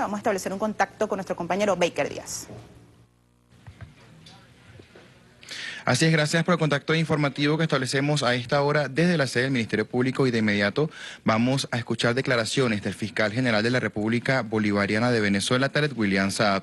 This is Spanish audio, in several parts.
Vamos a establecer un contacto con nuestro compañero Baker Díaz. Así es, gracias por el contacto informativo que establecemos a esta hora desde la sede del Ministerio Público, y de inmediato vamos a escuchar declaraciones del fiscal general de la República Bolivariana de Venezuela, Tarek William Saab.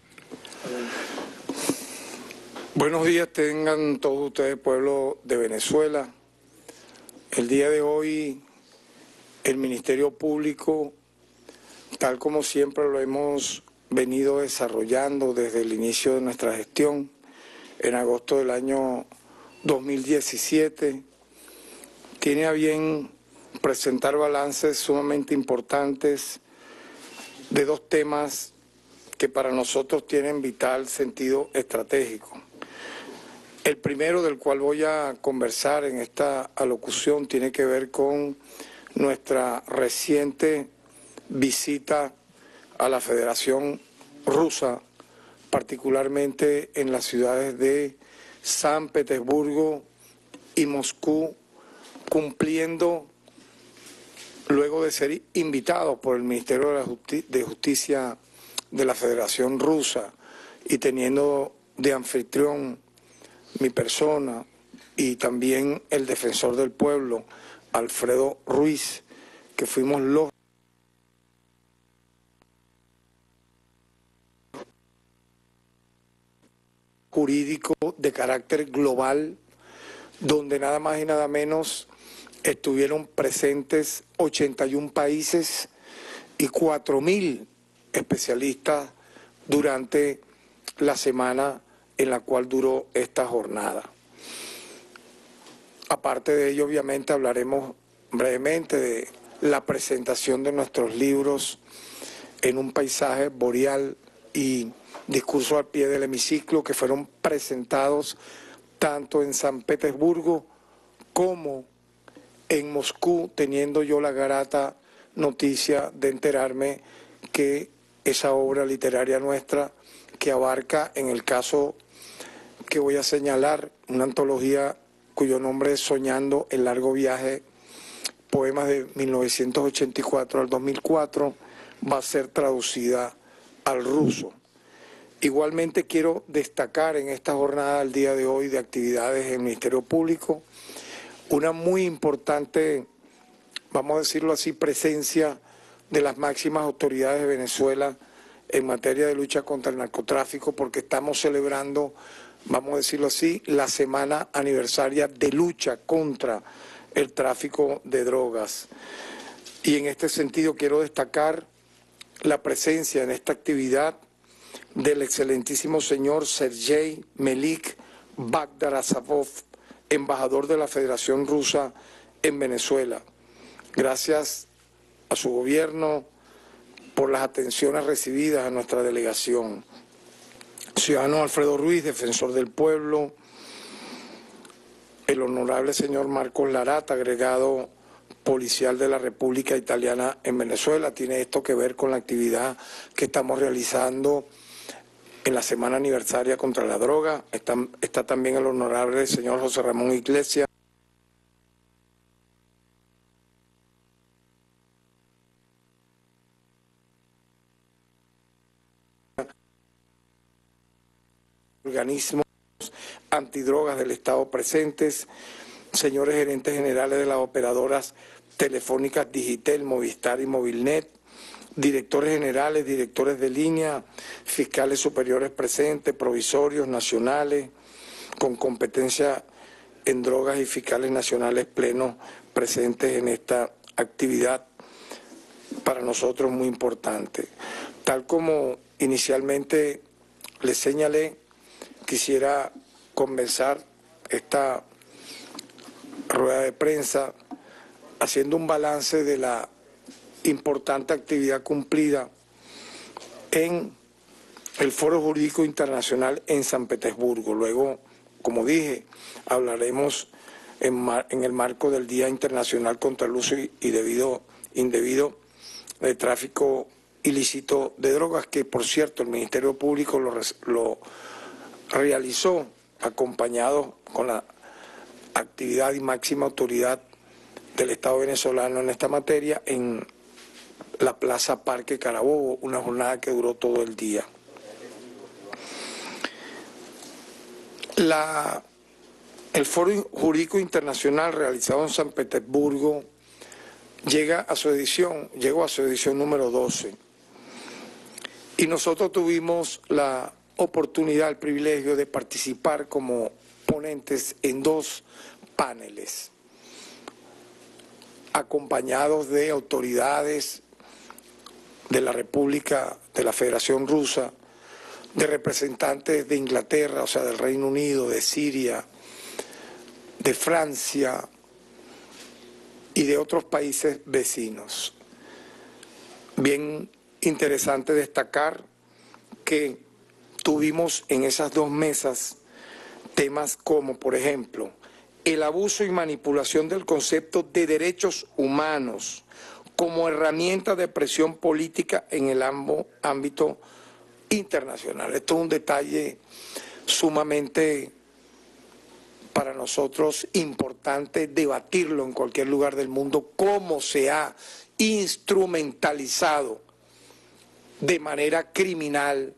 Buenos días tengan todos ustedes, pueblo de Venezuela. El día de hoy el Ministerio Público, tal como siempre lo hemos venido desarrollando desde el inicio de nuestra gestión, en agosto del año 2017, tiene a bien presentar balances sumamente importantes de dos temas que para nosotros tienen vital sentido estratégico. El primero, del cual voy a conversar en esta alocución, tiene que ver con nuestra reciente visita a la Federación Rusa, particularmente en las ciudades de San Petersburgo y Moscú, cumpliendo, luego de ser invitados por el Ministerio de Justicia de la Federación Rusa y teniendo de anfitrión mi persona y también el defensor del pueblo, Alfredo Ruiz, que fuimos los jurídico de carácter global, donde nada más y nada menos estuvieron presentes 81 países y 4.000 especialistas durante la semana en la cual duró esta jornada. Aparte de ello, obviamente hablaremos brevemente de la presentación de nuestros libros En un paisaje boreal y Discurso al pie del hemiciclo, que fueron presentados tanto en San Petersburgo como en Moscú, teniendo yo la grata noticia de enterarme que esa obra literaria nuestra, que abarca, en el caso que voy a señalar, una antología cuyo nombre es Soñando el largo viaje, poemas de 1984 al 2004, va a ser traducida al ruso. Igualmente quiero destacar en esta jornada, el día de hoy, de actividades en el Ministerio Público, una muy importante, vamos a decirlo así, presencia de las máximas autoridades de Venezuela en materia de lucha contra el narcotráfico, porque estamos celebrando, vamos a decirlo así, la semana aniversaria de lucha contra el tráfico de drogas. Y en este sentido quiero destacar la presencia en esta actividad del excelentísimo señor Sergei Melik Bagdarasabov, embajador de la Federación Rusa en Venezuela. Gracias a su gobierno por las atenciones recibidas a nuestra delegación. Ciudadano Alfredo Ruiz, defensor del pueblo, el honorable señor Marcos Larata, agregado policial de la República Italiana en Venezuela. Tiene esto que ver con la actividad que estamos realizando en la semana aniversaria contra la droga. Está también el honorable señor José Ramón Iglesias, organismos antidrogas del Estado presentes, señores gerentes generales de las operadoras telefónicas Digitel, Movistar y Movilnet, directores generales, directores de línea, fiscales superiores presentes, provisorios nacionales con competencia en drogas y fiscales nacionales plenos presentes en esta actividad, para nosotros muy importante. Tal como inicialmente les señalé, quisiera comenzar esta rueda de prensa haciendo un balance de la importante actividad cumplida en el Foro Jurídico Internacional en San Petersburgo. Luego, como dije, hablaremos en el marco del Día Internacional contra el Uso Indebido de Tráfico Ilícito de Drogas, que por cierto el Ministerio Público lo realizó acompañado con la actividad y máxima autoridad del Estado venezolano en esta materia en la Plaza Parque Carabobo, una jornada que duró todo el día. El Foro Jurídico Internacional realizado en San Petersburgo llegó a su edición número 12. Y nosotros tuvimos la oportunidad, el privilegio de participar como ponentes en 2 paneles, acompañados de autoridades de la República, de la Federación Rusa, de representantes de Inglaterra, o sea, del Reino Unido, de Siria, de Francia y de otros países vecinos. Bien interesante destacar que tuvimos en esas 2 mesas temas como, por ejemplo, el abuso y manipulación del concepto de derechos humanos como herramienta de presión política en el ámbito internacional. Esto es un detalle sumamente para nosotros importante debatirlo en cualquier lugar del mundo, cómo se ha instrumentalizado de manera criminal,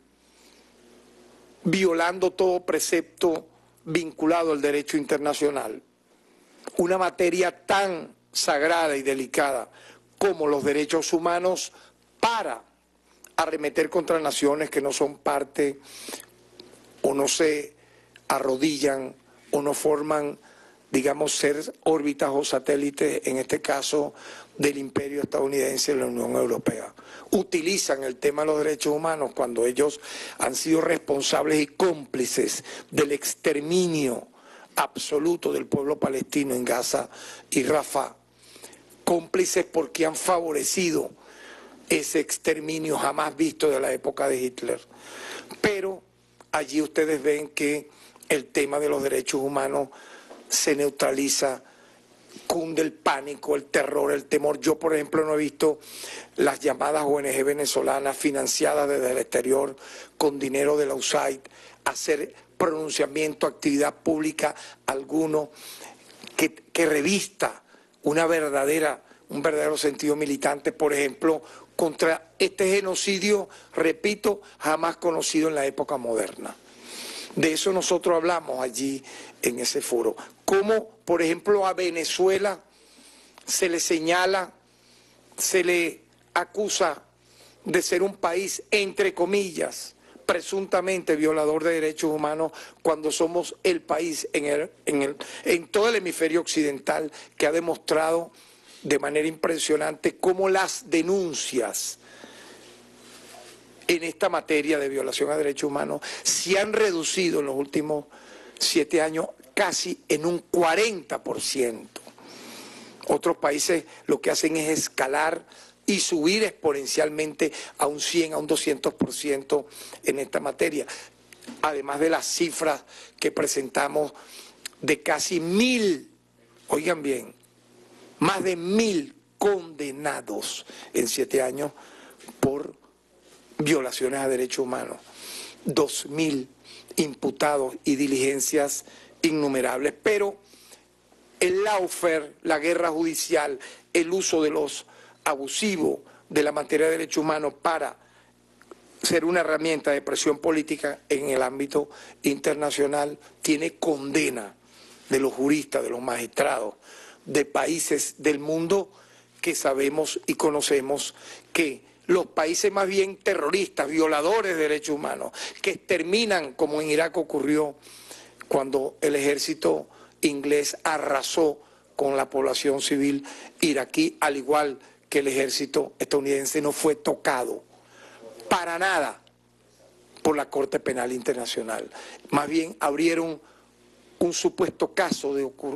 violando todo precepto vinculado al derecho internacional, una materia tan sagrada y delicada como los derechos humanos, para arremeter contra naciones que no son parte o no se arrodillan o no forman, digamos, ser órbitas o satélites, en este caso del imperio estadounidense y la Unión Europea. Utilizan el tema de los derechos humanos cuando ellos han sido responsables y cómplices del exterminio absoluto del pueblo palestino en Gaza y Rafah, cómplices porque han favorecido ese exterminio jamás visto de la época de Hitler. Pero allí ustedes ven que el tema de los derechos humanos se neutraliza, cunde el pánico, el terror, el temor. Yo, por ejemplo, no he visto las llamadas ONG venezolanas financiadas desde el exterior con dinero de la USAID hacer pronunciamiento, actividad pública alguno que revista un verdadero sentido militante, por ejemplo, contra este genocidio, repito, jamás conocido en la época moderna. De eso nosotros hablamos allí en ese foro. Cómo, por ejemplo, a Venezuela se le señala, se le acusa de ser un país, entre comillas, presuntamente violador de derechos humanos, cuando somos el país en todo el hemisferio occidental que ha demostrado de manera impresionante cómo las denuncias en esta materia de violación a derechos humanos se han reducido en los últimos 7 años casi en un 40%. Otros países lo que hacen es escalar y subir exponencialmente a un 100, a un 200% en esta materia. Además de las cifras que presentamos de casi 1.000, oigan bien, más de 1.000 condenados en 7 años por violaciones a derechos humanos, 2.000 imputados y diligencias innumerables. Pero el lawfare, la guerra judicial, el uso de los abusivos de la materia de derechos humanos para ser una herramienta de presión política en el ámbito internacional, tiene condena de los juristas, de los magistrados, de países del mundo que sabemos y conocemos que los países más bien terroristas, violadores de derechos humanos, que exterminan, como en Irak ocurrió cuando el ejército inglés arrasó con la población civil iraquí, al igual que el ejército estadounidense, no fue tocado para nada por la Corte Penal Internacional. Más bien abrieron un supuesto caso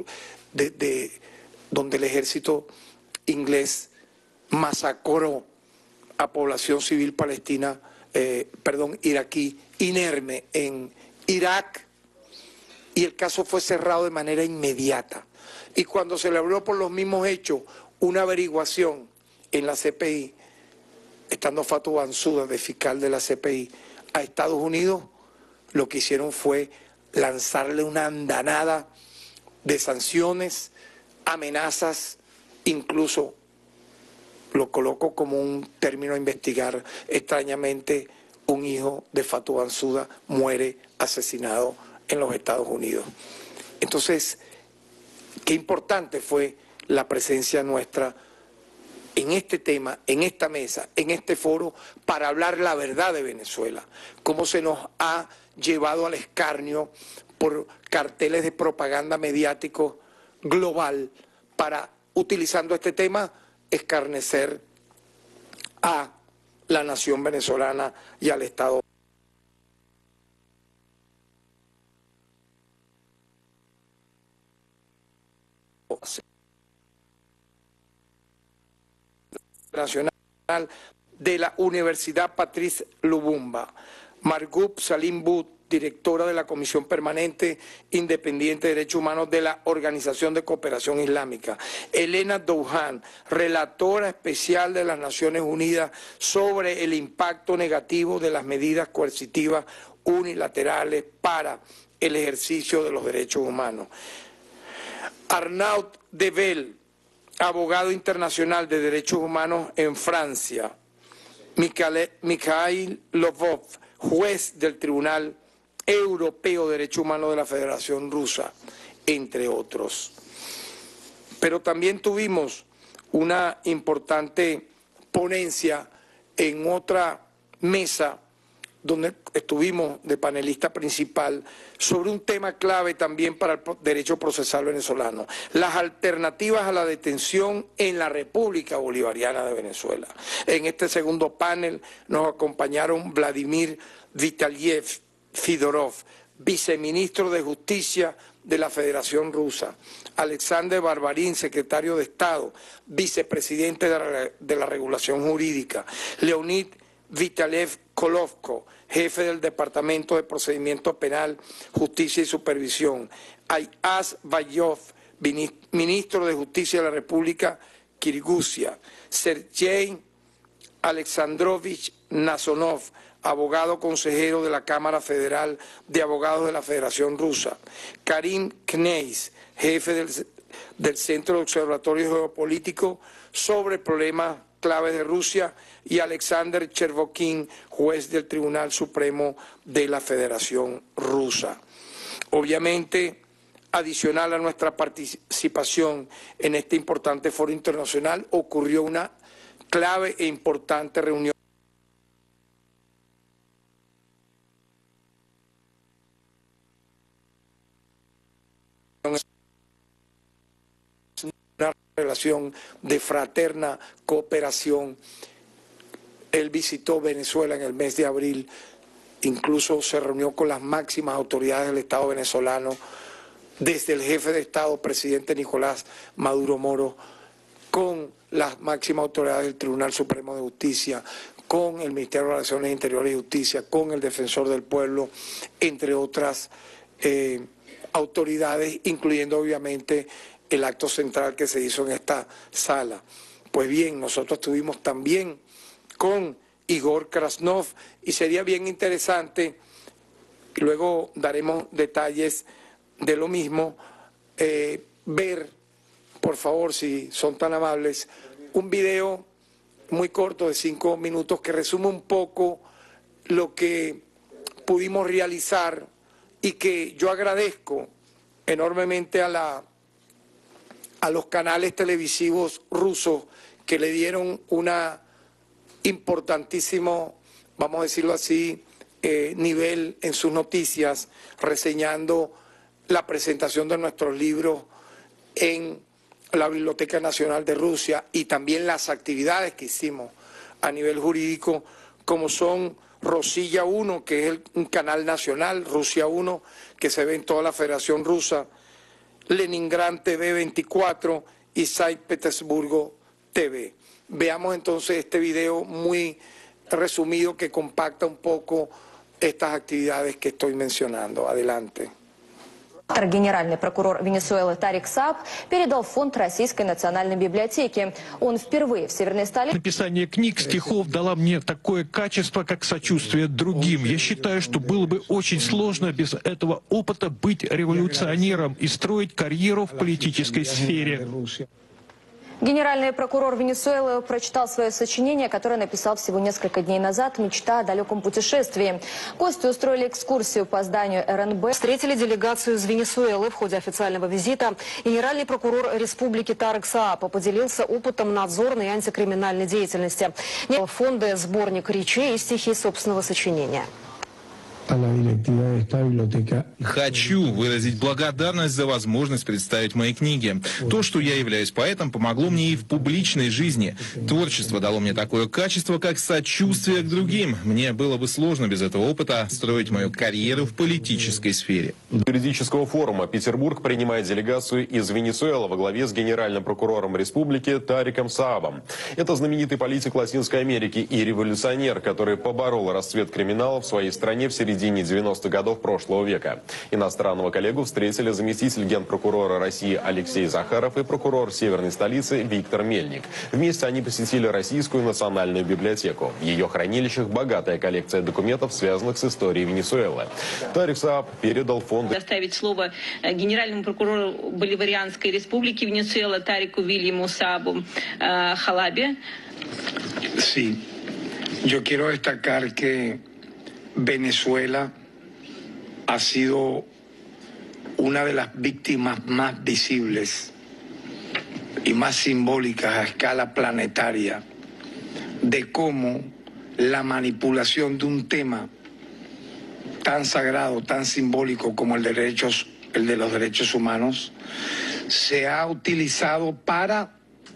donde el ejército inglés masacró a población civil palestina, iraquí, inerme en Irak, y el caso fue cerrado de manera inmediata. Y cuando se le abrió por los mismos hechos una averiguación en la CPI, estando Fatou Bensouda de fiscal de la CPI a Estados Unidos, lo que hicieron fue lanzarle una andanada de sanciones, amenazas, incluso lo coloco como un término a investigar. Extrañamente, un hijo de Fatou Bensouda muere asesinado en los Estados Unidos. Entonces, qué importante fue la presencia nuestra en este tema, en esta mesa, en este foro, para hablar la verdad de Venezuela, cómo se nos ha llevado al escarnio por carteles de propaganda mediático global para, utilizando este tema, escarnecer a la nación venezolana y al Estado. Nacional de la Universidad Patrice Lumumba, Margub Salim Bud, directora de la Comisión Permanente Independiente de Derechos Humanos de la Organización de Cooperación Islámica, Elena Douhan, relatora especial de las Naciones Unidas sobre el impacto negativo de las medidas coercitivas unilaterales para el ejercicio de los derechos humanos, Arnaud Devel, abogado internacional de derechos humanos en Francia, Mikhail Lovov, juez del Tribunal Europeo de Derechos Humanos de la Federación Rusa, entre otros. Pero también tuvimos una importante ponencia en otra mesa donde estuvimos de panelista principal sobre un tema clave también para el derecho procesal venezolano, las alternativas a la detención en la República Bolivariana de Venezuela. En este segundo panel nos acompañaron Vladimir Vitaliev Fedorov, viceministro de Justicia de la Federación Rusa, Alexander Barbarín, secretario de Estado, vicepresidente de la Regulación Jurídica, Leonid Vitalev Kolovko, jefe del Departamento de Procedimiento Penal, Justicia y Supervisión, Ayaz Bayov, ministro de Justicia de la República Kirguisia, Sergei Alexandrovich Nasonov, abogado consejero de la Cámara Federal de Abogados de la Federación Rusa, Karim Kneis, jefe del Centro de Observatorio Geopolítico sobre problemas claves de Rusia, y Alexander Chervokin, juez del Tribunal Supremo de la Federación Rusa. Obviamente, adicional a nuestra participación en este importante foro internacional, ocurrió una clave e importante reunión una relación de fraterna cooperación. Él visitó Venezuela en el mes de abril, incluso se reunió con las máximas autoridades del Estado venezolano, desde el jefe de Estado, presidente Nicolás Maduro Moro, con las máximas autoridades del Tribunal Supremo de Justicia, con el Ministerio de Relaciones Interiores y Justicia, con el Defensor del Pueblo, entre otras autoridades, incluyendo obviamente el acto central que se hizo en esta sala. Pues bien, nosotros estuvimos también con Igor Krasnov y sería bien interesante, luego daremos detalles de lo mismo, ver, por favor, si son tan amables, un video muy corto de 5 minutos que resume un poco lo que pudimos realizar y que yo agradezco enormemente a los canales televisivos rusos que le dieron una importantísimo, vamos a decirlo así, nivel en sus noticias, reseñando la presentación de nuestros libros en la Biblioteca Nacional de Rusia y también las actividades que hicimos a nivel jurídico, como son Rosilla 1, que es un canal nacional, Rusia 1, que se ve en toda la Federación Rusa, Leningrad TV 24 y Saint Petersburgo TV. Veamos entonces este video muy resumido que compacta un poco estas actividades que estoy mencionando. Adelante. Генеральный прокурор Венесуэлы Тарик Сааб передал фонд Российской национальной библиотеки. Он впервые в северной столице. Написание книг, стихов дало мне такое качество, как сочувствие другим. Я считаю, что было бы очень сложно без этого опыта быть революционером и строить карьеру в политической сфере. Генеральный прокурор Венесуэлы прочитал свое сочинение, которое написал всего несколько дней назад «Мечта о далеком путешествии». Гости устроили экскурсию по зданию РНБ. Встретили делегацию из Венесуэлы. В ходе официального визита генеральный прокурор республики Тарек Саап поделился опытом надзорной и антикриминальной деятельности. Фонды сборник речей и стихи собственного сочинения. Хочу выразить благодарность за возможность представить мои книги. То, что я являюсь поэтом, помогло мне и в публичной жизни. Творчество дало мне такое качество, как сочувствие к другим. Мне было бы сложно без этого опыта строить мою карьеру в политической сфере. Юридического форума Петербург принимает делегацию из Венесуэлы во главе с генеральным прокурором республики Тариком Саабом. Это знаменитый политик Латинской Америки и революционер, который поборол расцвет криминала в своей стране в середине 90-х годов прошлого века. Иностранного коллегу встретили заместитель генпрокурора России Алексей Захаров и прокурор северной столицы Виктор Мельник. Вместе они посетили Российскую национальную библиотеку. В ее хранилищах богатая коллекция документов, связанных с историей Венесуэлы. Тарик Саап передал фонды... Оставить слово генеральному прокурору Боливарианской республики Венесуэла Тарику Вильяму Саабу Халабе. Sí, yo quiero destacar que Venezuela ha sido una de las víctimas más visibles y más simbólicas a escala planetaria de cómo la manipulación de un tema tan sagrado, tan simbólico como el de los derechos humanos, se ha utilizado para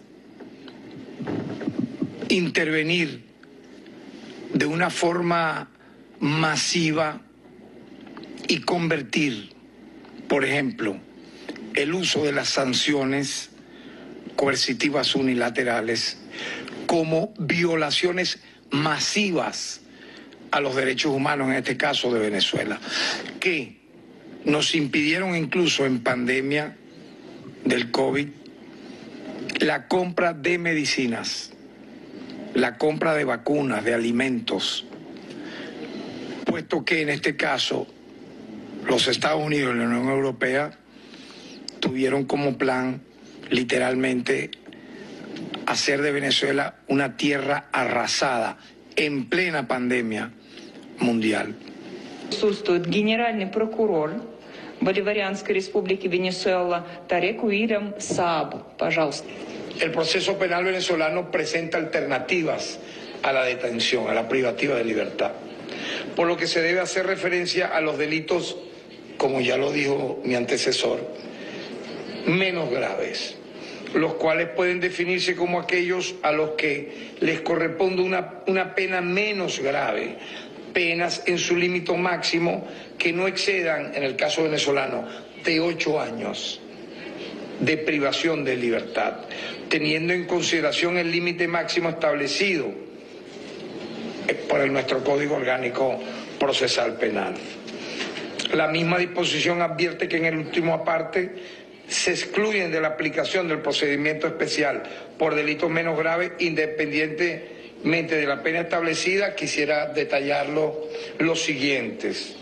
intervenir de una forma masiva y convertir, por ejemplo, el uso de las sanciones coercitivas unilaterales como violaciones masivas a los derechos humanos, en este caso de Venezuela, que nos impidieron incluso en pandemia del COVID la compra de medicinas, la compra de vacunas, de alimentos, puesto que en este caso los Estados Unidos y la Unión Europea tuvieron como plan literalmente hacer de Venezuela una tierra arrasada en plena pandemia mundial. Присутствует генеральный прокурор Боливарианской республики Венесуэла Тарек Уильям Сааб. Пожалуйста. El proceso penal venezolano presenta alternativas a la detención, a la privativa de libertad, por lo que se debe hacer referencia a los delitos, como ya lo dijo mi antecesor, menos graves, los cuales pueden definirse como aquellos a los que les corresponde una pena menos grave, penas en su límite máximo que no excedan, en el caso venezolano, de 8 años de privación de libertad, teniendo en consideración el límite máximo establecido por nuestro Código Orgánico Procesal Penal. La misma disposición advierte que en el último aparte se excluyen de la aplicación del procedimiento especial por delitos menos graves, independientemente de la pena establecida. Quisiera detallarlo los siguientes.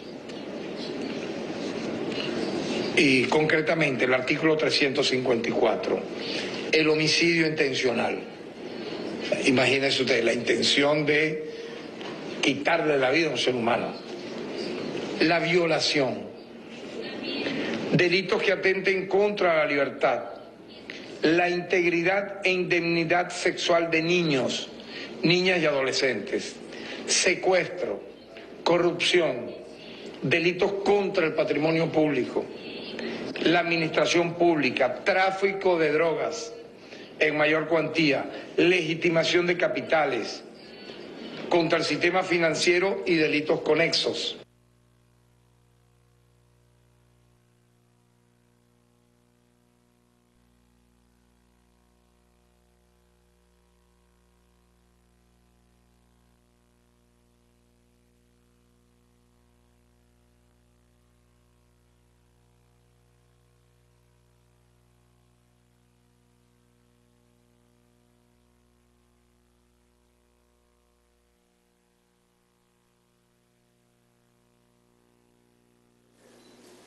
Y concretamente el artículo 354, el homicidio intencional. Imagínense ustedes, la intención de quitarle la vida a un ser humano. La violación, delitos que atenten contra la libertad, la integridad e indemnidad sexual de niños, niñas y adolescentes, secuestro, corrupción, delitos contra el patrimonio público, la administración pública, tráfico de drogas en mayor cuantía, legitimación de capitales, contra el sistema financiero y delitos conexos.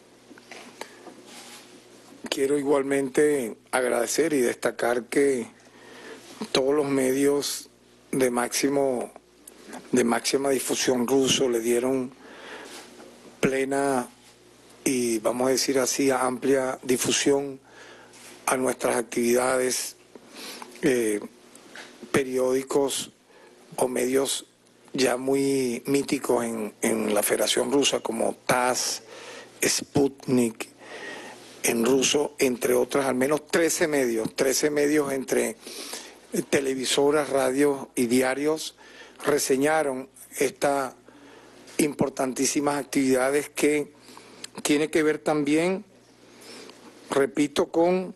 Quiero igualmente agradecer y destacar que todos los medios de máxima difusión ruso le dieron plena y, vamos a decir así, amplia difusión a nuestras actividades, periódicos o medios ya muy míticos en la Federación Rusa, como TASS, Sputnik, en ruso, entre otras, al menos 13 medios entre televisoras, radios y diarios reseñaron estas importantísimas actividades que tiene que ver también, repito, con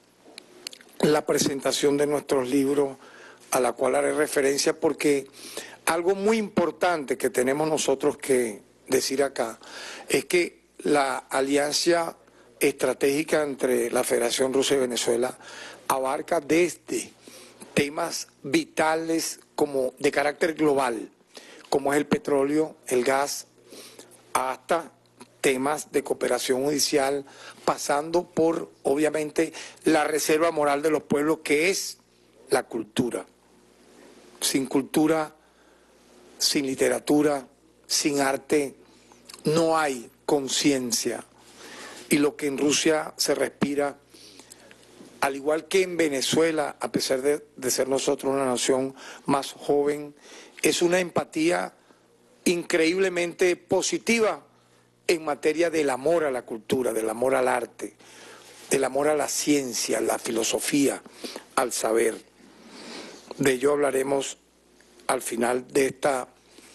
la presentación de nuestros libros, a la cual haré referencia, porque algo muy importante que tenemos nosotros que decir acá es que la alianza estratégica entre la Federación Rusa y Venezuela abarca desde temas vitales como de carácter global, como es el petróleo, el gas, hasta temas de cooperación judicial, pasando por, obviamente, la reserva moral de los pueblos, que es la cultura. Sin cultura, sin literatura, sin arte, no hay conciencia. Y lo que en Rusia se respira, al igual que en Venezuela, a pesar de ser nosotros una nación más joven, es una empatía increíblemente positiva en materia del amor a la cultura, del amor al arte, del amor a la ciencia, a la filosofía, al saber. De ello hablaremos al final de esta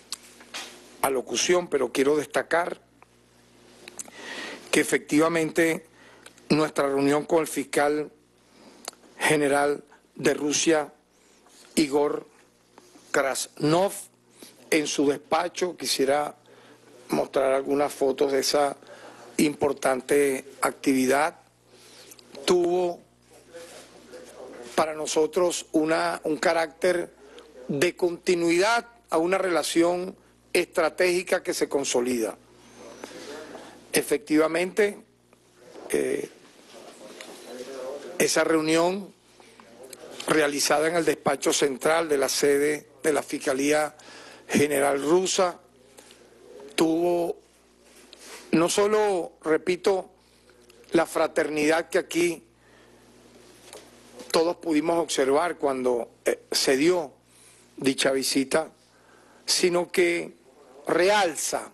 alocución, pero quiero destacar que efectivamente nuestra reunión con el fiscal general de Rusia, Igor Krasnov, en su despacho, quisiera mostrar algunas fotos de esa importante actividad, tuvo para nosotros un carácter de continuidad a una relación estratégica que se consolida. Efectivamente, esa reunión realizada en el despacho central de la sede de la Fiscalía General Rusa tuvo no solo, repito, la fraternidad que aquí todos pudimos observar cuando se dio dicha visita, sino que realza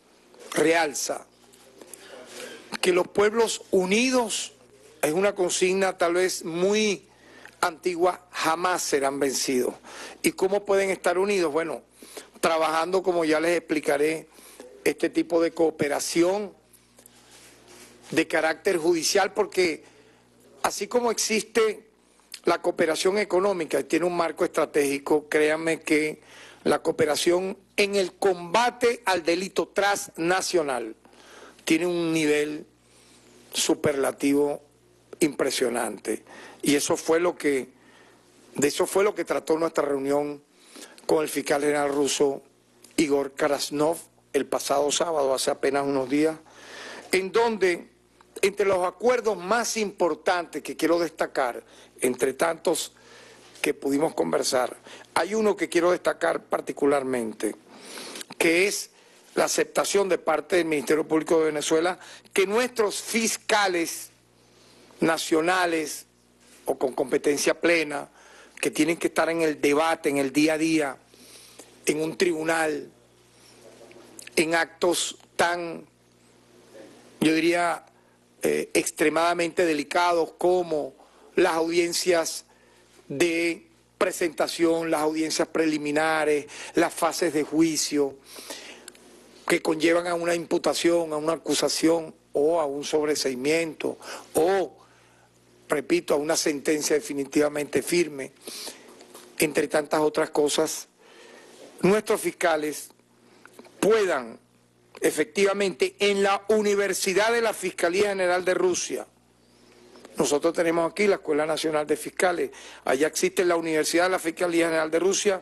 que los pueblos unidos, es una consigna tal vez muy antigua, jamás serán vencidos. ¿Y cómo pueden estar unidos? Bueno, trabajando, como ya les explicaré, este tipo de cooperación de carácter judicial, porque así como existe la cooperación económica y tiene un marco estratégico, créanme que la cooperación en el combate al delito transnacional tiene un nivel superlativo impresionante. Y de eso fue lo que trató nuestra reunión con el fiscal general ruso Igor Krasnov el pasado sábado, hace apenas unos días, en donde entre los acuerdos más importantes que quiero destacar, entre tantos que pudimos conversar, hay uno que quiero destacar particularmente, que es la aceptación de parte del Ministerio Público de Venezuela que nuestros fiscales nacionales o con competencia plena, que tienen que estar en el debate, en el día a día, en un tribunal, en actos tan, yo diría, extremadamente delicados como las audiencias de presentación, las audiencias preliminares, las fases de juicio, que conllevan a una imputación, a una acusación o a un sobreseimiento o, repito, a una sentencia definitivamente firme, entre tantas otras cosas, nuestros fiscales puedan efectivamente en la Universidad de la Fiscalía General de Rusia, nosotros tenemos aquí la Escuela Nacional de Fiscales, allá existe la Universidad de la Fiscalía General de Rusia,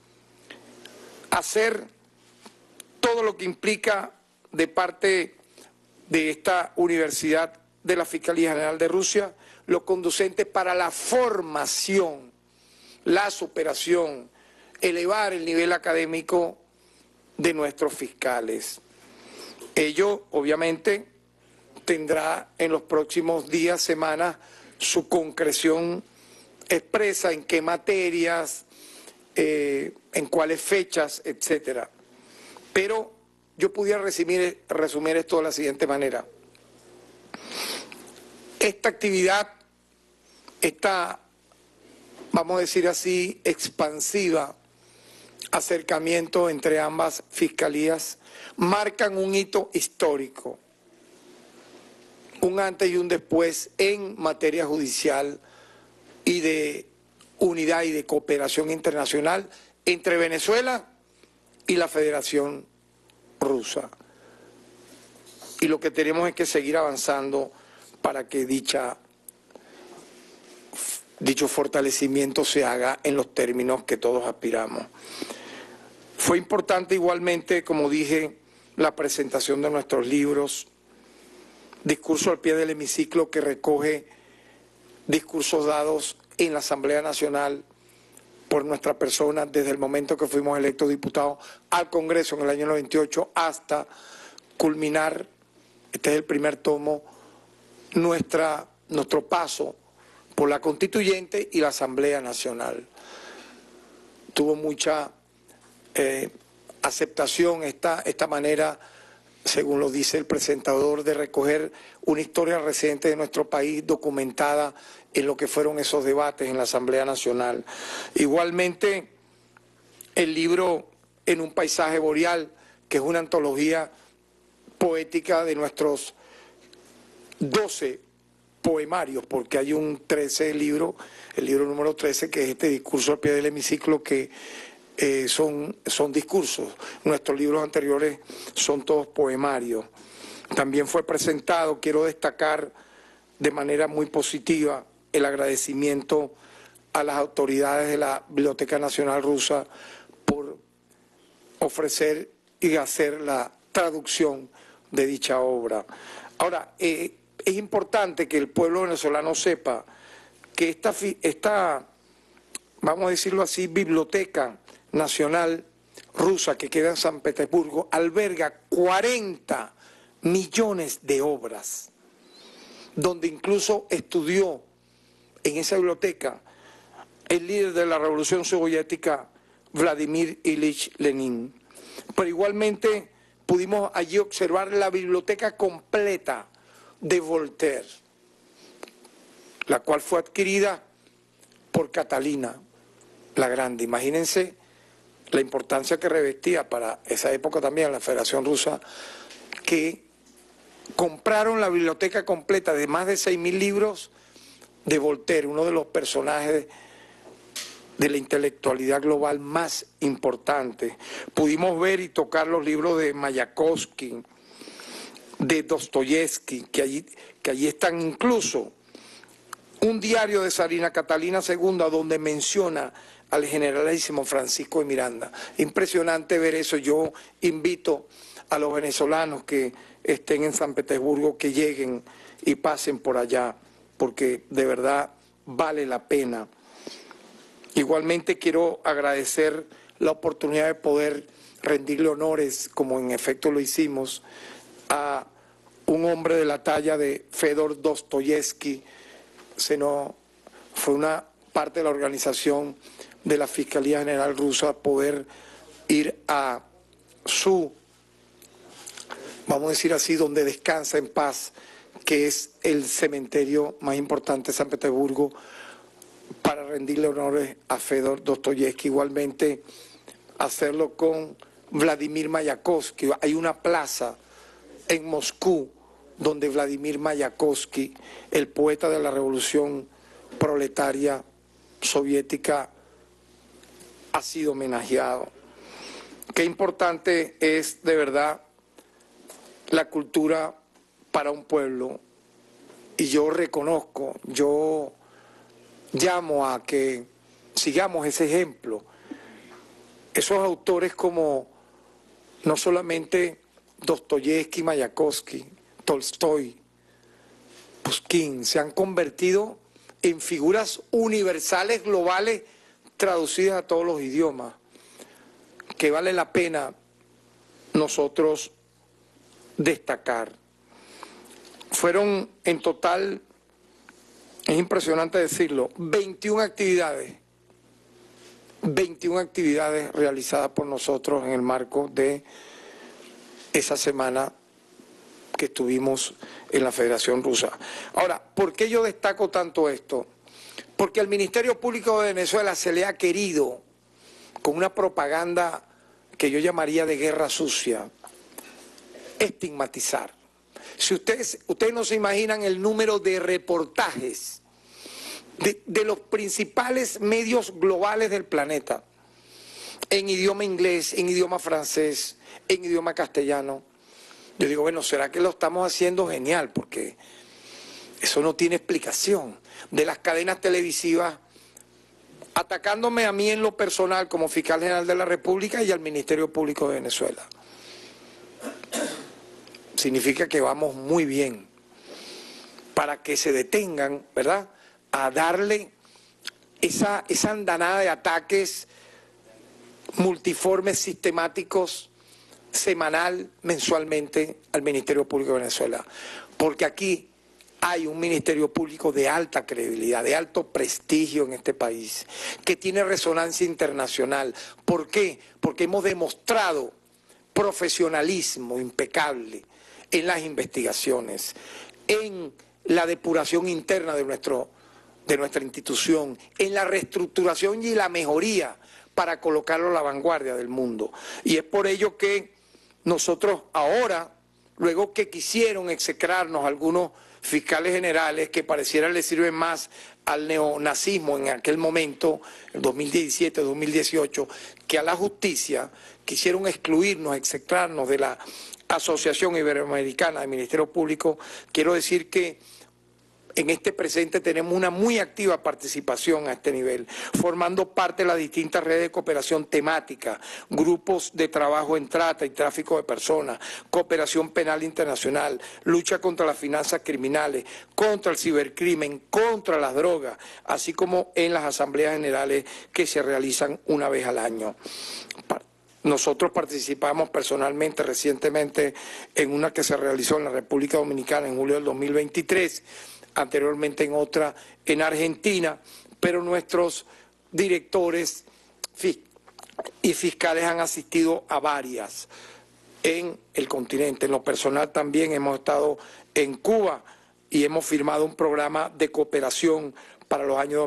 hacer todo lo que implica de parte de esta Universidad de la Fiscalía General de Rusia, lo conducente para la formación la superación, elevar el nivel académico de nuestros fiscales. Ello, obviamente, tendrá en los próximos días, semanas, su concreción expresa en qué materias, en cuáles fechas, etcétera. Pero yo pudiera resumir esto de la siguiente manera. Esta actividad, esta, vamos a decir así, expansiva, acercamiento entre ambas fiscalías, marcan un hito histórico, un antes y un después en materia judicial y de unidad y de cooperación internacional entre Venezuela y la Federación Rusa. Y lo que tenemos es que seguir avanzando para que dicho fortalecimiento se haga en los términos que todos aspiramos. Fue importante igualmente, como dije, la presentación de nuestros libros, Discurso al pie del hemiciclo, que recoge discursos dados en la Asamblea Nacional por nuestra persona desde el momento que fuimos electos diputados al Congreso en el año 98 hasta culminar, este es el primer tomo, nuestro paso por la Constituyente y la Asamblea Nacional. Tuvo mucha aceptación esta manera, según lo dice el presentador, de recoger una historia reciente de nuestro país documentada en lo que fueron esos debates en la Asamblea Nacional. Igualmente, el libro En un paisaje boreal, que es una antología poética de nuestros 12 poemarios, porque hay un 13 libro, el libro número 13, que es este Discurso al pie del hemiciclo, que son discursos. Nuestros libros anteriores son todos poemarios. También fue presentado, quiero destacar de manera muy positiva, el agradecimiento a las autoridades de la Biblioteca Nacional Rusa por ofrecer y hacer la traducción de dicha obra. Ahora, es importante que el pueblo venezolano sepa que esta, vamos a decirlo así, Biblioteca Nacional Rusa, que queda en San Petersburgo, alberga 40 millones de obras, donde incluso estudió en esa biblioteca el líder de la Revolución Soviética, Vladimir Ilich Lenin. Pero igualmente pudimos allí observar la biblioteca completa de Voltaire, la cual fue adquirida por Catalina la Grande. Imagínense la importancia que revestía para esa época también la Federación Rusa, que compraron la biblioteca completa de más de 6.000 libros de Voltaire, uno de los personajes de la intelectualidad global más importante. Pudimos ver y tocar los libros de Mayakovsky, de Dostoyevsky, que allí están incluso un diario de Tsarina Catalina II donde menciona al generalísimo Francisco de Miranda. Impresionante ver eso. Yo invito a los venezolanos que estén en San Petersburgo que lleguen y pasen por allá, porque de verdad vale la pena. Igualmente quiero agradecer la oportunidad de poder rendirle honores, como en efecto lo hicimos, a un hombre de la talla de Fedor Dostoyevsky. Fue una parte de la organización de la Fiscalía General Rusa poder ir a su, vamos a decir así, donde descansa en paz, que es el cementerio más importante de San Petersburgo, para rendirle honores a Fedor Dostoyevsky. Igualmente hacerlo con Vladimir Mayakovsky. Hay una plaza en Moscú donde Vladimir Mayakovsky, el poeta de la revolución proletaria soviética, ha sido homenajeado. Qué importante es de verdad la cultura para un pueblo, y yo reconozco, yo llamo a que sigamos ese ejemplo. Esos autores como no solamente Dostoyevsky, Mayakovsky, Tolstoy, Pushkin, se han convertido en figuras universales, globales, traducidas a todos los idiomas, que vale la pena nosotros destacar. Fueron en total, es impresionante decirlo, 21 actividades realizadas por nosotros en el marco de esa semana que estuvimos en la Federación Rusa. Ahora, ¿por qué yo destaco tanto esto? Porque al Ministerio Público de Venezuela se le ha querido, con una propaganda que yo llamaría de guerra sucia, estigmatizar. Si ustedes no se imaginan el número de reportajes de los principales medios globales del planeta, en idioma inglés, en idioma francés, en idioma castellano. Yo digo, bueno, ¿será que lo estamos haciendo genial? Porque eso no tiene explicación. De las cadenas televisivas, atacándome a mí en lo personal como fiscal general de la República y al Ministerio Público de Venezuela. Significa que vamos muy bien para que se detengan, ¿verdad?, a darle esa andanada de ataques multiformes, sistemáticos, semanal, mensualmente al Ministerio Público de Venezuela. Porque aquí hay un Ministerio Público de alta credibilidad, de alto prestigio en este país, que tiene resonancia internacional. ¿Por qué? Porque hemos demostrado profesionalismo impecable en las investigaciones, en la depuración interna de nuestra institución, en la reestructuración y la mejoría para colocarlo a la vanguardia del mundo. Y es por ello que nosotros ahora, luego que quisieron execrarnos algunos fiscales generales que pareciera le sirven más al neonazismo en aquel momento, el 2017, 2018, que a la justicia, quisieron excluirnos, execrarnos de la Asociación Iberoamericana de Ministerio Público. Quiero decir que en este presente tenemos una muy activa participación a este nivel, formando parte de las distintas redes de cooperación temática, grupos de trabajo en trata y tráfico de personas, cooperación penal internacional, lucha contra las finanzas criminales, contra el cibercrimen, contra las drogas, así como en las asambleas generales que se realizan una vez al año. Nosotros participamos personalmente recientemente en una que se realizó en la República Dominicana en julio del 2023, anteriormente en otra en Argentina, pero nuestros directores y fiscales han asistido a varias en el continente. En lo personal también hemos estado en Cuba y hemos firmado un programa de cooperación para los años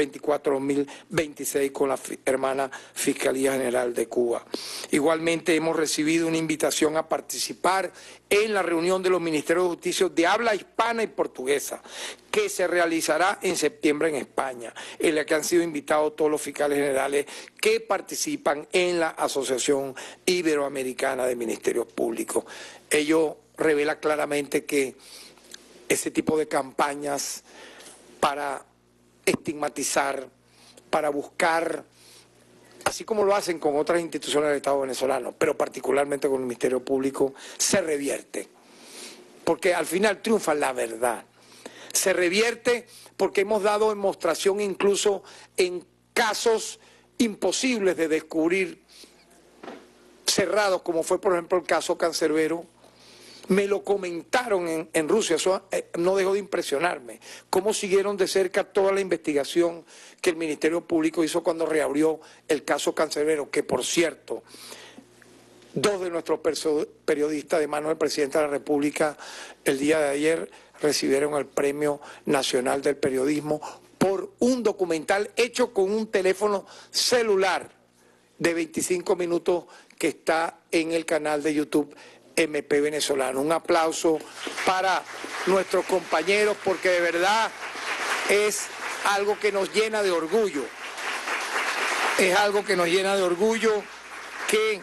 2024-2026 con la hermana Fiscalía General de Cuba. Igualmente hemos recibido una invitación a participar en la reunión de los Ministerios de Justicia de habla hispana y portuguesa, que se realizará en septiembre en España, en la que han sido invitados todos los fiscales generales que participan en la Asociación Iberoamericana de Ministerios Públicos. Ello revela claramente que ese tipo de campañas para estigmatizar, para buscar, así como lo hacen con otras instituciones del Estado venezolano, pero particularmente con el Ministerio Público, se revierte. Porque al final triunfa la verdad. Se revierte porque hemos dado demostración incluso en casos imposibles de descubrir, cerrados, como fue por ejemplo el caso Cancerbero. Me lo comentaron en Rusia, eso no dejó de impresionarme. Cómo siguieron de cerca toda la investigación que el Ministerio Público hizo cuando reabrió el caso Cancerbero, que por cierto, dos de nuestros periodistas de manos del Presidente de la República el día de ayer recibieron el Premio Nacional del Periodismo por un documental hecho con un teléfono celular de 25 minutos que está en el canal de YouTube MP Venezolano. Un aplauso para nuestros compañeros porque de verdad es algo que nos llena de orgullo. Es algo que nos llena de orgullo que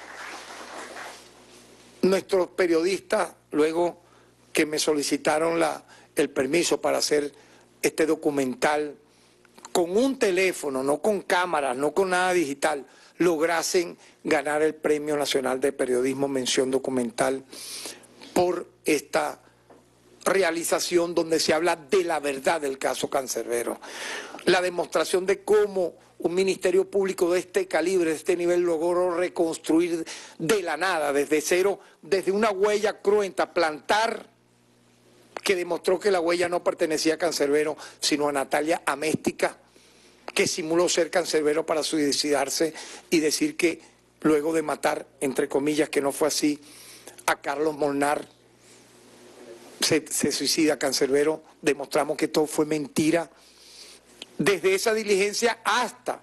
nuestros periodistas, luego que me solicitaron el permiso para hacer este documental, con un teléfono, no con cámaras, no con nada digital, lograsen ganar el Premio Nacional de Periodismo Mención Documental por esta realización donde se habla de la verdad del caso Cancerbero. La demostración de cómo un ministerio público de este calibre, de este nivel, logró reconstruir de la nada, desde cero, desde una huella cruenta, plantar, que demostró que la huella no pertenecía a Cancerbero, sino a Natalia Améstica, que simuló ser Cancerbero para suicidarse y decir que luego de matar, entre comillas, que no fue así, a Carlos Molnar, se suicida Cancerbero. Demostramos que todo fue mentira. Desde esa diligencia hasta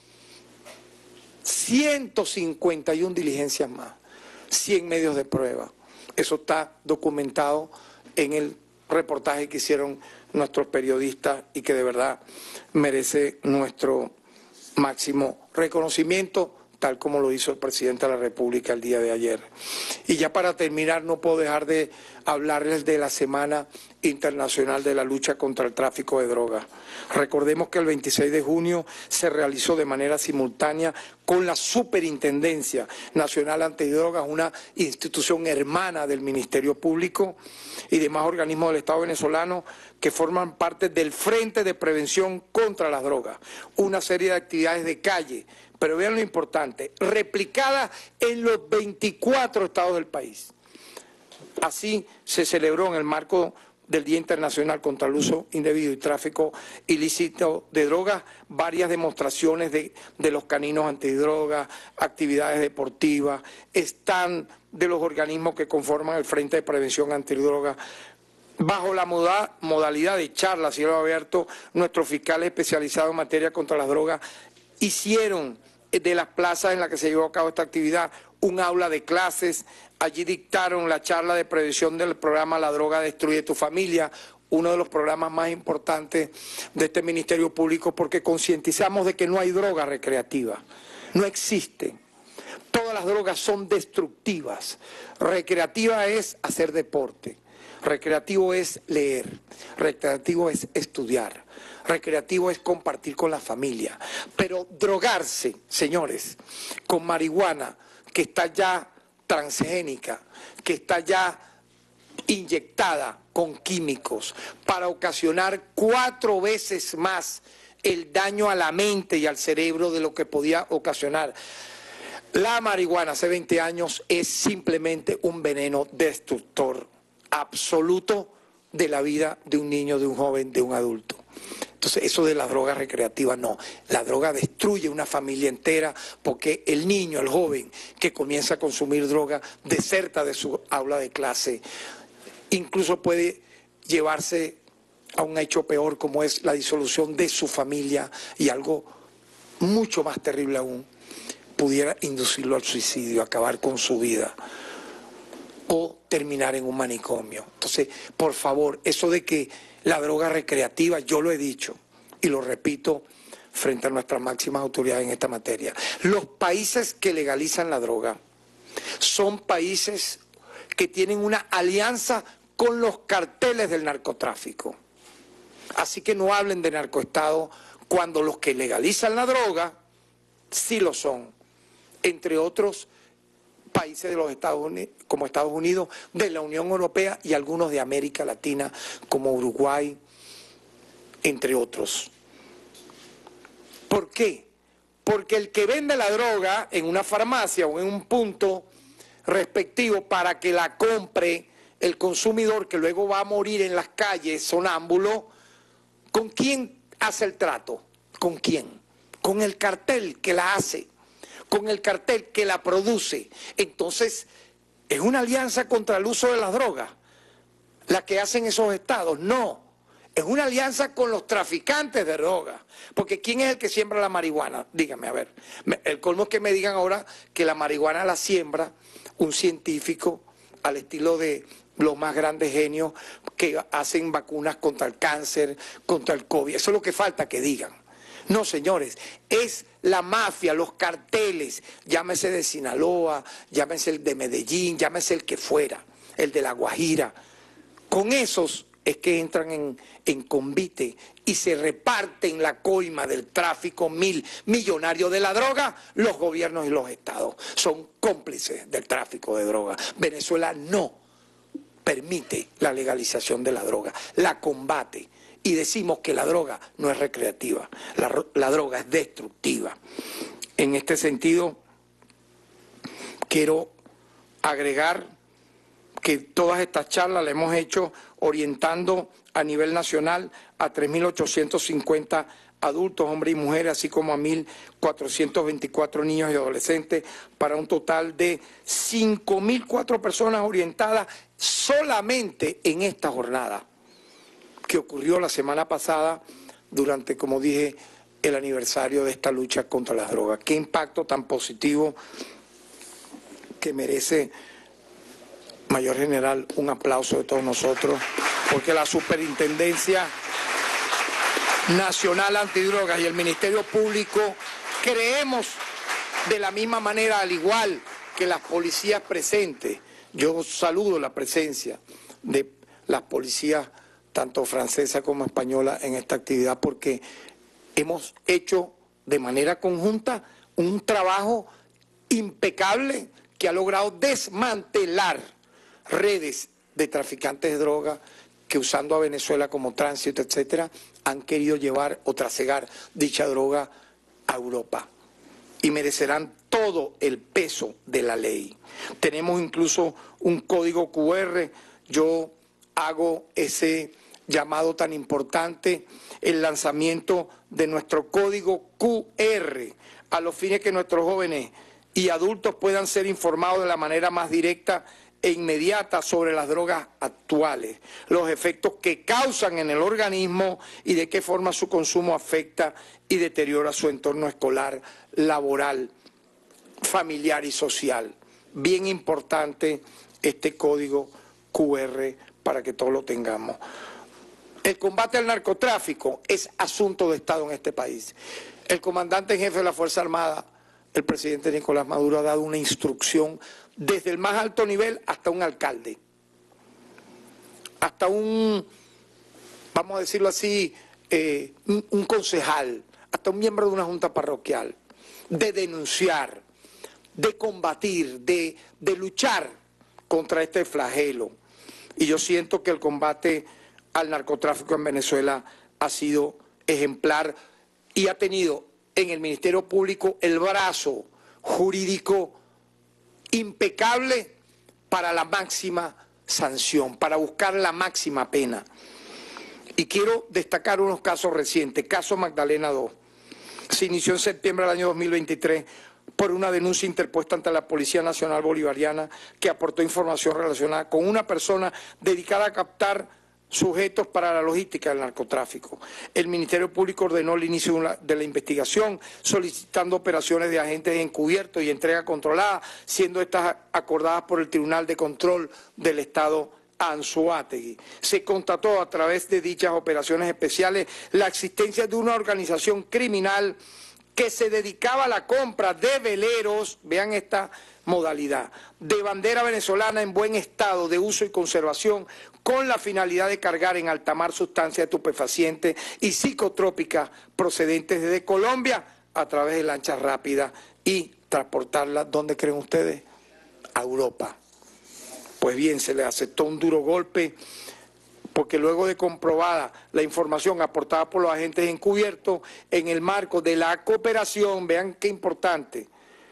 151 diligencias más, 100 medios de prueba. Eso está documentado en el reportaje que hicieron nuestros periodistas y que de verdad merece nuestro máximo reconocimiento, tal como lo hizo el presidente de la República el día de ayer. Y ya para terminar, no puedo dejar de hablarles de la Semana Internacional de la Lucha contra el Tráfico de Drogas. Recordemos que el 26 de junio se realizó de manera simultánea con la Superintendencia Nacional Antidrogas, una institución hermana del Ministerio Público y demás organismos del Estado venezolano que forman parte del Frente de Prevención contra las Drogas, una serie de actividades de calle, pero vean lo importante, replicada en los 24 estados del país. Así se celebró en el marco del Día Internacional contra el Uso Indebido y Tráfico Ilícito de Drogas, varias demostraciones de los caninos antidrogas, actividades deportivas, stand de los organismos que conforman el Frente de Prevención Antidrogas. Bajo la modalidad de charla a cielo abierto, nuestros fiscales especializados en materia contra las drogas hicieron de las plazas en las que se llevó a cabo esta actividad un aula de clases. Allí dictaron la charla de prevención del programa La Droga Destruye tu Familia, uno de los programas más importantes de este Ministerio Público, porque concientizamos de que no hay droga recreativa, no existe. Todas las drogas son destructivas. Recreativa es hacer deporte, recreativo es leer, recreativo es estudiar, recreativo es compartir con la familia. Pero drogarse, señores, con marihuana que está ya transgénica, que está ya inyectada con químicos para ocasionar 4 veces más el daño a la mente y al cerebro de lo que podía ocasionar la marihuana hace 20 años, es simplemente un veneno destructor absoluto de la vida de un niño, de un joven, de un adulto. Entonces, eso de la droga recreativa, no. La droga destruye una familia entera porque el niño, el joven que comienza a consumir droga, deserta de su aula de clase. Incluso puede llevarse a un hecho peor como es la disolución de su familia y algo mucho más terrible aún, pudiera inducirlo al suicidio, acabar con su vida o terminar en un manicomio. Entonces, por favor, eso de que la droga recreativa, yo lo he dicho y lo repito frente a nuestras máximas autoridades en esta materia. Los países que legalizan la droga son países que tienen una alianza con los carteles del narcotráfico. Así que no hablen de narcoestado cuando los que legalizan la droga sí lo son, entre otros países de los Estados Unidos, como Estados Unidos, de la Unión Europea y algunos de América Latina, como Uruguay, entre otros. ¿Por qué? Porque el que vende la droga en una farmacia o en un punto respectivo para que la compre el consumidor que luego va a morir en las calles sonámbulo, ¿con quién hace el trato? ¿Con quién? Con el cartel que la hace, con el cartel que la produce. Entonces, ¿es una alianza contra el uso de las drogas la que hacen esos estados? No, es una alianza con los traficantes de drogas. Porque ¿quién es el que siembra la marihuana? Dígame, a ver. El colmo es que me digan ahora que la marihuana la siembra un científico al estilo de los más grandes genios que hacen vacunas contra el cáncer, contra el COVID. Eso es lo que falta que digan. No, señores, es la mafia, los carteles, llámese de Sinaloa, llámese el de Medellín, llámese el que fuera, el de La Guajira. Con esos es que entran en convite y se reparten la coima del tráfico millonario de la droga. Los gobiernos y los estados son cómplices del tráfico de droga. Venezuela no permite la legalización de la droga, la combate y decimos que la droga no es recreativa, la droga es destructiva. En este sentido, quiero agregar que todas estas charlas las hemos hecho orientando a nivel nacional a 3.850 adultos, hombres y mujeres, así como a 1.424 niños y adolescentes, para un total de 5.004 personas orientadas solamente en esta jornada que ocurrió la semana pasada durante, como dije, el aniversario de esta lucha contra las drogas. Qué impacto tan positivo que merece, Mayor General, un aplauso de todos nosotros, porque la Superintendencia Nacional Antidrogas y el Ministerio Público creemos de la misma manera, al igual que las policías presentes. Yo saludo la presencia de las policías, tanto francesa como española, en esta actividad, porque hemos hecho de manera conjunta un trabajo impecable que ha logrado desmantelar redes de traficantes de droga que, usando a Venezuela como tránsito, etcétera, han querido llevar o trasegar dicha droga a Europa y merecerán todo el peso de la ley. Tenemos incluso un código QR. Yo hago ese llamado tan importante, el lanzamiento de nuestro código QR, a los fines que nuestros jóvenes y adultos puedan ser informados de la manera más directa e inmediata sobre las drogas actuales, los efectos que causan en el organismo y de qué forma su consumo afecta y deteriora su entorno escolar, laboral, familiar y social. Bien importante este código QR para que todos lo tengamos. El combate al narcotráfico es asunto de Estado en este país. El comandante en jefe de la Fuerza Armada, el presidente Nicolás Maduro, ha dado una instrucción desde el más alto nivel hasta un alcalde, hasta un, vamos a decirlo así, un concejal, hasta un miembro de una junta parroquial, de denunciar, de combatir, de luchar contra este flagelo. Y yo siento que el combate al narcotráfico en Venezuela ha sido ejemplar y ha tenido en el Ministerio Público el brazo jurídico impecable para la máxima sanción, para buscar la máxima pena. Y quiero destacar unos casos recientes. Caso Magdalena 2. Se inició en septiembre del año 2023 por una denuncia interpuesta ante la Policía Nacional Bolivariana que aportó información relacionada con una persona dedicada a captar sujetos para la logística del narcotráfico. El Ministerio Público ordenó el inicio de la investigación, solicitando operaciones de agentes encubiertos y entrega controlada, siendo estas acordadas por el Tribunal de Control del Estado Anzoátegui. Se constató a través de dichas operaciones especiales la existencia de una organización criminal que se dedicaba a la compra de veleros, vean esta modalidad, de bandera venezolana en buen estado de uso y conservación, con la finalidad de cargar en alta mar sustancias estupefacientes y psicotrópicas procedentes desde Colombia a través de lanchas rápidas y transportarlas, ¿dónde creen ustedes? A Europa. Pues bien, se le aceptó un duro golpe, porque luego de comprobada la información aportada por los agentes encubiertos en el marco de la cooperación, vean qué importante,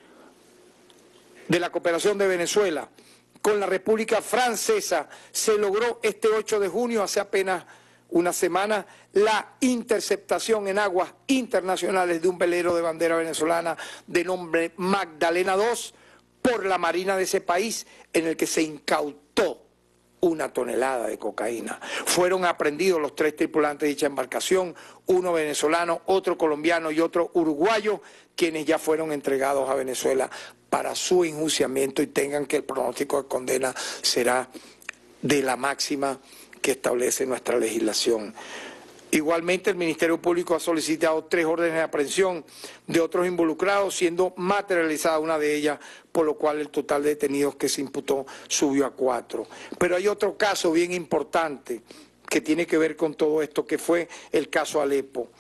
de la cooperación de Venezuela con la República Francesa, se logró este 8 de junio, hace apenas una semana, la interceptación en aguas internacionales de un velero de bandera venezolana de nombre Magdalena 2 por la Marina de ese país, en el que se incautó 1 tonelada de cocaína. Fueron aprehendidos los 3 tripulantes de dicha embarcación, uno venezolano, otro colombiano y otro uruguayo, quienes ya fueron entregados a Venezuela para su enjuiciamiento y tengan que el pronóstico de condena será de la máxima que establece nuestra legislación. Igualmente, el Ministerio Público ha solicitado 3 órdenes de aprehensión de otros involucrados, siendo materializada una de ellas, por lo cual el total de detenidos que se imputó subió a 4. Pero hay otro caso bien importante que tiene que ver con todo esto, que fue el caso Alepo.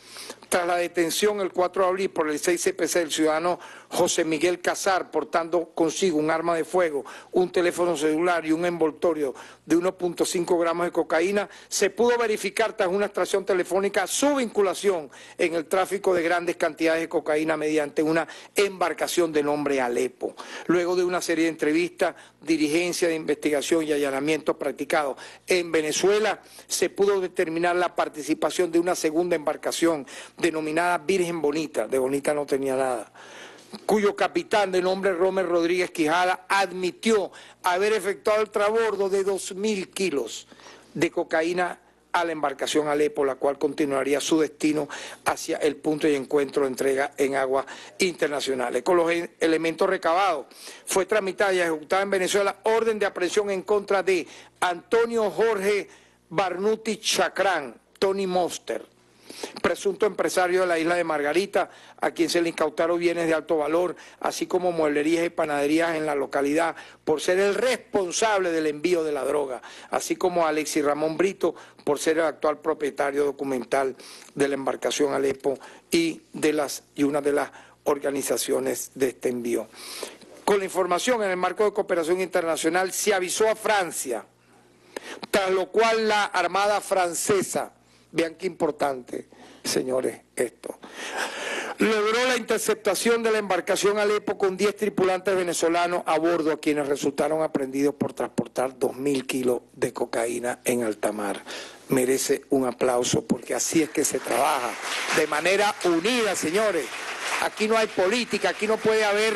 Tras la detención el 4 de abril por el 6CPC del ciudadano José Miguel Casar, portando consigo un arma de fuego, un teléfono celular y un envoltorio de 1.5 gramos de cocaína, se pudo verificar tras una extracción telefónica su vinculación en el tráfico de grandes cantidades de cocaína mediante una embarcación de nombre Alepo. Luego de una serie de entrevistas, diligencia de investigación y allanamientos practicados en Venezuela, se pudo determinar la participación de una segunda embarcación denominada Virgen Bonita, de bonita no tenía nada, cuyo capitán de nombre Romer Rodríguez Quijada admitió haber efectuado el transbordo de 2.000 kilos de cocaína a la embarcación Alepo, la cual continuaría su destino hacia el punto de encuentro de entrega en aguas internacionales. Con los elementos recabados fue tramitada y ejecutada en Venezuela orden de aprehensión en contra de Antonio Jorge Barnuti Chacrán, Tony Monster, presunto empresario de la isla de Margarita, a quien se le incautaron bienes de alto valor, así como mueblerías y panaderías en la localidad, por ser el responsable del envío de la droga, así como a Alexis Ramón Brito, por ser el actual propietario documental de la embarcación Alepo y una de las organizaciones de este envío. Con la información, en el marco de cooperación internacional, se avisó a Francia, tras lo cual la Armada Francesa, vean qué importante, señores, esto, logró la interceptación de la embarcación Alepo con 10 tripulantes venezolanos a bordo, a quienes resultaron aprehendidos por transportar 2.000 kilos de cocaína en alta mar. Merece un aplauso, porque así es que se trabaja, de manera unida, señores. Aquí no hay política, aquí no puede haber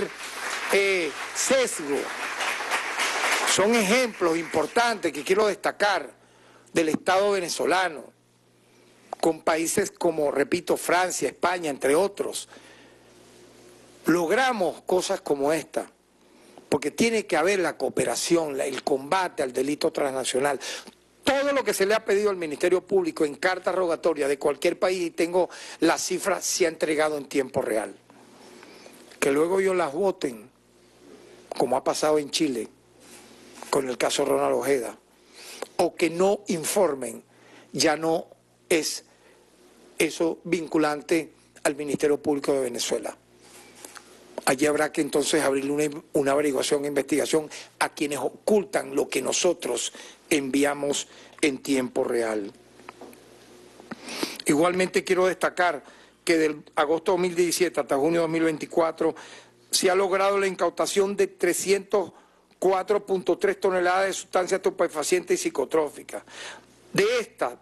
sesgo. Son ejemplos importantes que quiero destacar del Estado venezolano, con países como, repito, Francia, España, entre otros. Logramos cosas como esta, porque tiene que haber la cooperación, el combate al delito transnacional. Todo lo que se le ha pedido al Ministerio Público en carta rogatoria de cualquier país, y tengo las cifras, se ha entregado en tiempo real. Que luego ellos las voten, como ha pasado en Chile, con el caso Ronald Ojeda, o que no informen, ya no es eso vinculante al Ministerio Público de Venezuela. Allí habrá que entonces abrirle una averiguación e investigación a quienes ocultan lo que nosotros enviamos en tiempo real. Igualmente quiero destacar que del agosto de 2017 hasta junio de 2024 se ha logrado la incautación de 304.3 toneladas de sustancias estupefacientes y psicotróficas. De estas,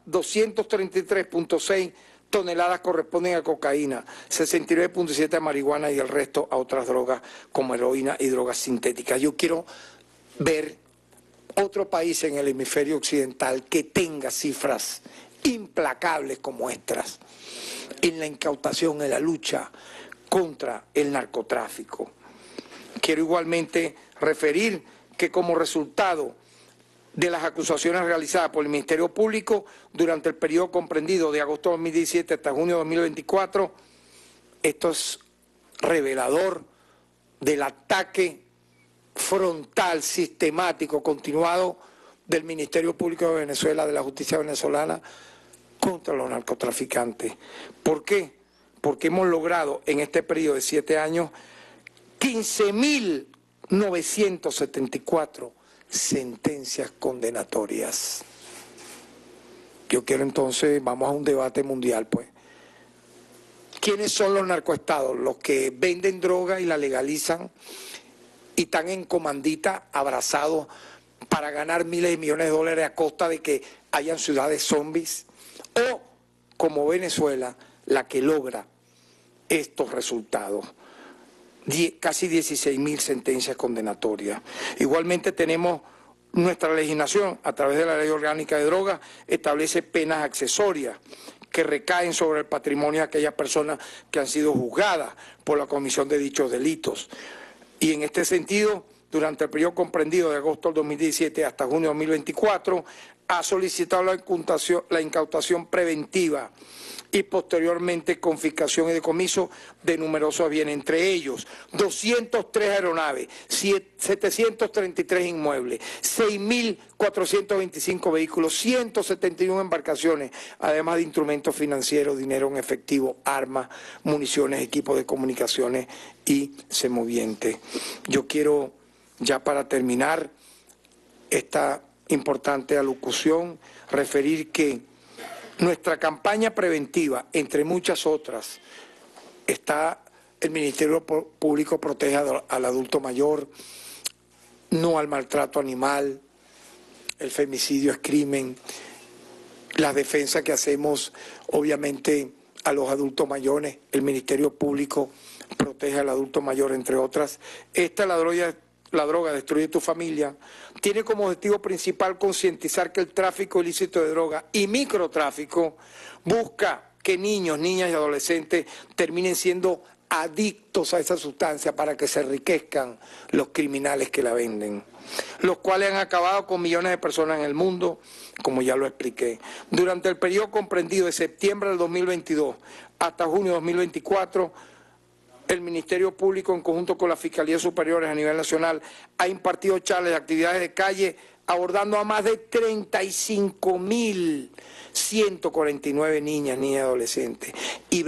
233.6 toneladas corresponden a cocaína, 69.7 a marihuana y el resto a otras drogas como heroína y drogas sintéticas. Yo quiero ver otro país en el hemisferio occidental que tenga cifras implacables como estas en la incautación, en la lucha contra el narcotráfico. Quiero igualmente referir que como resultado de las acusaciones realizadas por el Ministerio Público durante el periodo comprendido de agosto de 2017 hasta junio de 2024, esto es revelador del ataque frontal, sistemático, continuado del Ministerio Público de Venezuela, de la justicia venezolana, contra los narcotraficantes. ¿Por qué? Porque hemos logrado en este periodo de 7 años 15.974 sentencias condenatorias. Yo quiero entonces, vamos a un debate mundial, pues. ¿Quiénes son los narcoestados? Los que venden droga y la legalizan y están en comandita, abrazados para ganar miles de millones de dólares a costa de que hayan ciudades zombies, o como Venezuela, la que logra estos resultados. Casi 16.000 sentencias condenatorias. Igualmente tenemos nuestra legislación, a través de la Ley Orgánica de Drogas, establece penas accesorias que recaen sobre el patrimonio de aquellas personas que han sido juzgadas por la comisión de dichos delitos. Y en este sentido, durante el periodo comprendido de agosto del 2017 hasta junio de 2024, ha solicitado la incautación preventiva y posteriormente confiscación y decomiso de numerosos bienes, entre ellos 203 aeronaves, 733 inmuebles, 6.425 vehículos, 171 embarcaciones, además de instrumentos financieros, dinero en efectivo, armas, municiones, equipos de comunicaciones y semovientes. Yo quiero, ya para terminar esta importante alocución, referir que nuestra campaña preventiva, entre muchas otras, está el Ministerio Público protege al adulto mayor, no al maltrato animal, el femicidio es crimen, las defensas que hacemos obviamente a los adultos mayores, el Ministerio Público protege al adulto mayor, entre otras. La droga destruye tu familia, tiene como objetivo principal concientizar que el tráfico ilícito de droga y microtráfico busca que niños, niñas y adolescentes terminen siendo adictos a esa sustancia para que se enriquezcan los criminales que la venden, los cuales han acabado con millones de personas en el mundo, como ya lo expliqué. Durante el periodo comprendido de septiembre del 2022 hasta junio de 2024, el Ministerio Público, en conjunto con las Fiscalías Superiores a nivel nacional, ha impartido charlas y actividades de calle abordando a más de 35.149 niñas, niñas y adolescentes y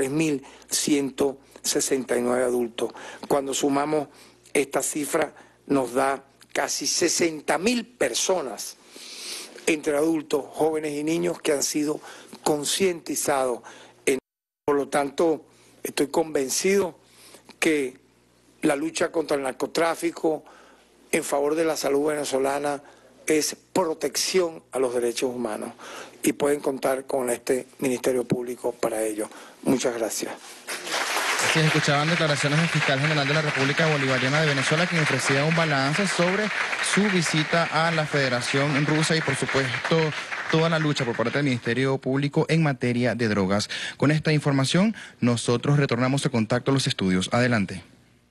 23.169 adultos. Cuando sumamos esta cifra nos da casi 60.000 personas, entre adultos, jóvenes y niños, que han sido concientizados. Por lo tanto, estoy convencido que la lucha contra el narcotráfico en favor de la salud venezolana es protección a los derechos humanos y pueden contar con este Ministerio Público para ello. Muchas gracias. Sí, escuchaban declaraciones del fiscal general de la República Bolivariana de Venezuela, quien ofrecía un balance sobre su visita a la Federación Rusa y, por supuesto, toda la lucha por parte del Ministerio Público en materia de drogas. Con esta información, nosotros retornamos a contacto a los estudios. Adelante.